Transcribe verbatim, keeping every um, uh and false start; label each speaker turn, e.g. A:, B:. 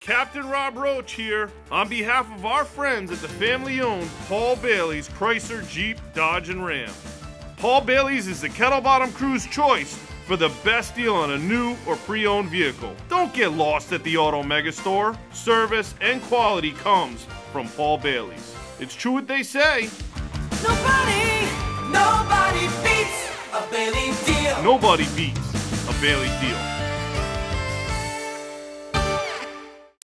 A: Captain Rob Roach here, on behalf of our friends at the family-owned Paul Bailey's Chrysler, Jeep, Dodge, and Ram. Paul Bailey's is the Kettle Bottom crew's choice for the best deal on a new or pre-owned vehicle. Don't get lost at the Auto Megastore. Service and quality comes from Paul Bailey's. It's true what they say.
B: Nobody, nobody beats a Bailey deal.
A: Nobody beats a Bailey deal.